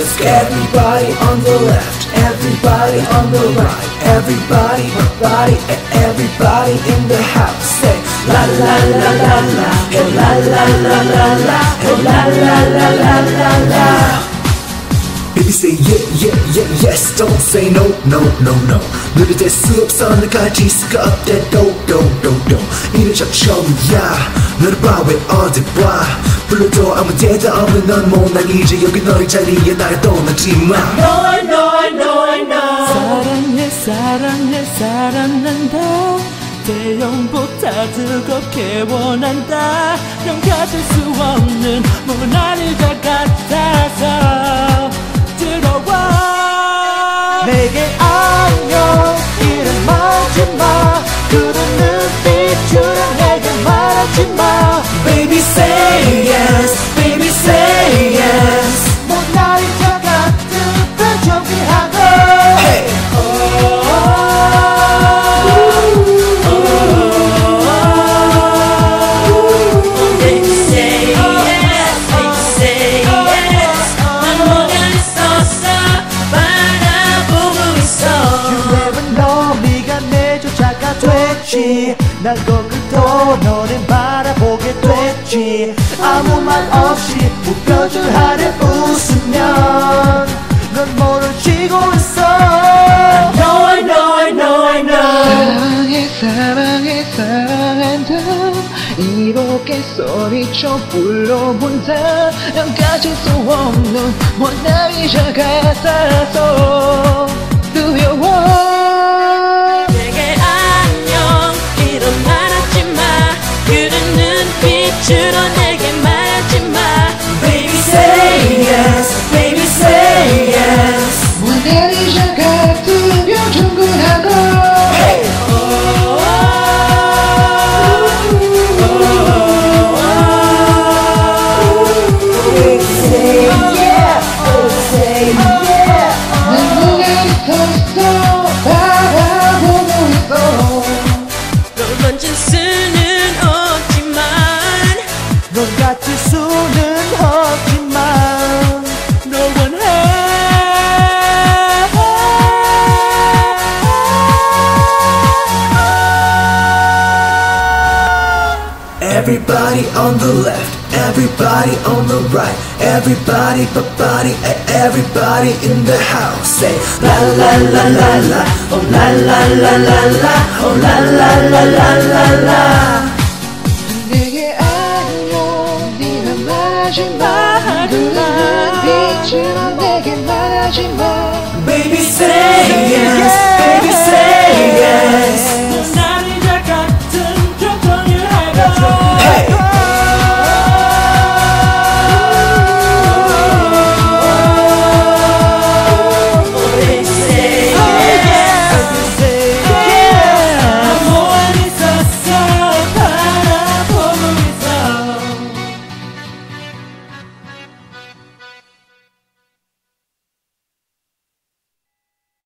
Let's get everybody on the left, everybody on the right, everybody, everybody in the house. Say la la la la la, hey la la la la la, hey la la la la la la. Baby say yeah yeah yeah yes, don't say no no no no. 너를 뗄 수 없어 널 가질 수가 없대 do do do do. 이런 척 처음이야 너를 봐 왜 어디 봐 불러도 아무 데도 없는 넌 모나리자 여기 너의 자리에 나를 떠나지마. I know I know I know 사랑해 사랑해 사랑한다 태영보다 뜨겁게 원한다 넌 가질 수 없는 모나리자 같아서 들어와 내게 안녕 이름 하지마 그런 눈빛으로 내게 말하지마 Baby say yes, baby say yes. 모나리자 같은 표정이 하고 Hey. Baby say yes, baby say yes. 난 모나리 써서 바라보고 있어. You never know 네가 내 조차가 됐지 난 거꾸로 너를 바라보게 됐지 아무 말 없이 무표정 하늘 웃으면 넌 모르지고 있어 I know I know I know I know 사랑해 사랑해 사랑한다 이렇게 소리쳐 불러본다 난 가질 수 없는 모나리자 같아서 두려워 내게 안녕 이런 말하지마 그런 눈빛으로 내게 말하지마 Baby say yes, baby say yes. 모나리자 같은 표정하고 Hey. Baby say yeah, baby say yeah. 난 모나리 섰어 바라보고 있어 널 만질 수는 없지만 넌 같을 수는 없지만 널 원해 Everybody on the left, everybody on the right, everybody, everybody in the house. Say la la la la la, oh la la la la la, oh la la la la la la.